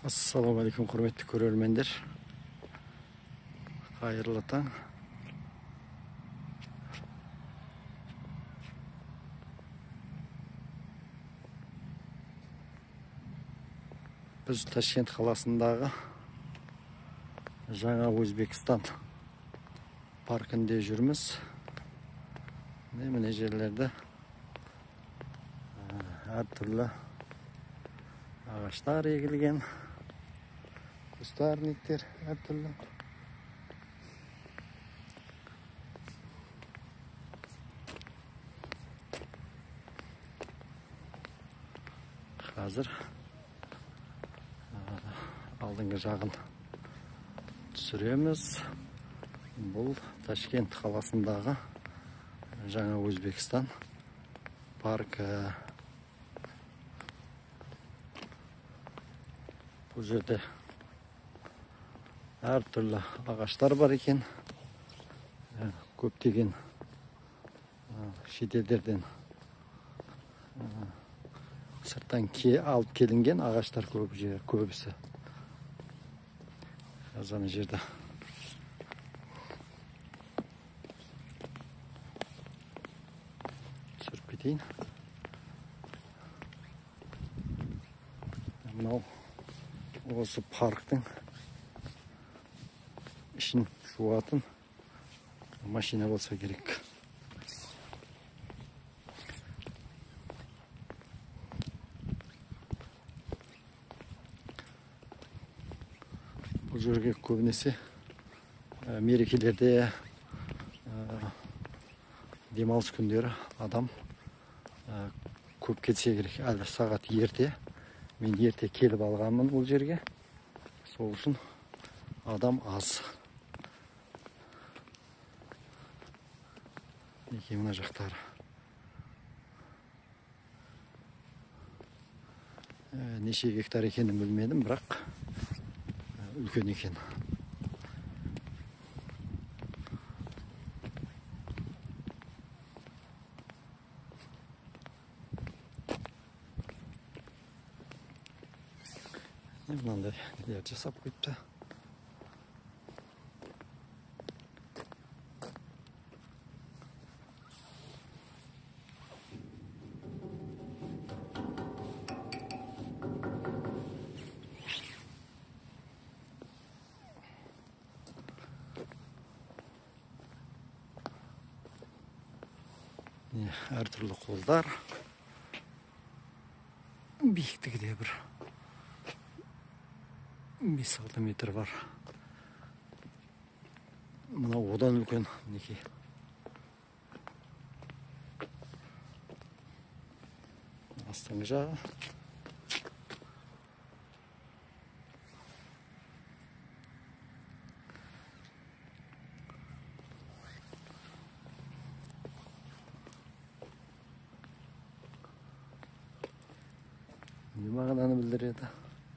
Ассалаумағалейкум, құрметті көрермендер. Қайырлы таң. Біз Ташкент қаласындағы Жаңа Өзбекстан паркінде жүрміз. Міне жерлерде әртүрлі ағаштар егілген, кустарниктер әртүрлі. Қазір алдыңғы жағын түсіреміз. Бұл Ташкент қаласындағы Жаңа Өзбекстан паркі. Бұл жерде әртүрлі ағаштар бар екен. Көптеген шетелдерден сырттан алып келінген ағаштар көбісі. Ана жерде түсіріп кетейін. Мынау осы парктың ішін жуатын машина болса керек. Бұл жерге көбінесе мерекелерде, демалыс күндері адам көп кетсе керек. Әлі сағат ерте. Мен ерте келіп алғанмын бұл жерге. Сол үшін адам аз. Неке мына жақтары. Неше гектар екенін білмедім, бірақ үлкен екен. Мынандай нелер жасап қойыпты. Әртүрлі қолдар. Биіктігі де бір 5-6 метр бар. Мына одан үлкен неке. Астыңғы жағы. Не мағынаны білдіреді?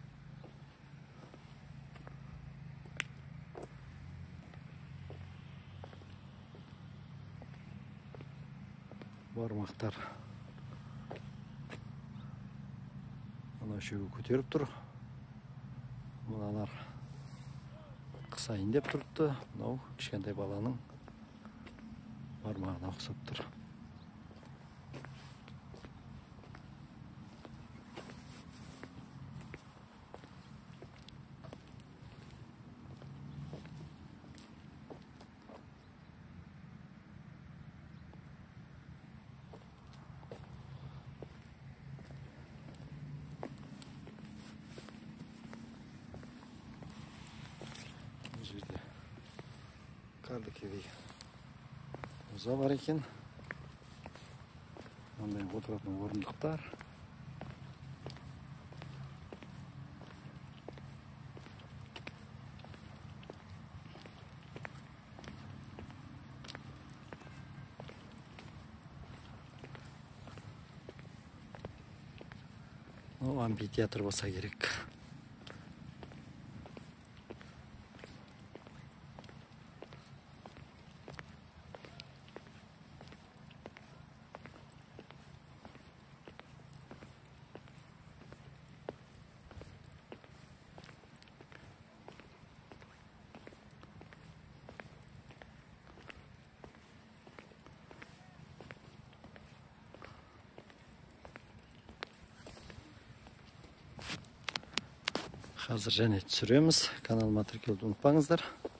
Бармақтар. Ана үшеуі көтеріп тұр. Мыналар қысайын деп тұрыпты. Мынау кішкентай баланың бармағына ұқсап тұр. Жерде кардекевей ұза бар екен. Мындай отыратын орындықтар. Амфитеатр болса керек. Қазір және түсіреміз. Каналыма тіркелуді ұмытпаңыздар.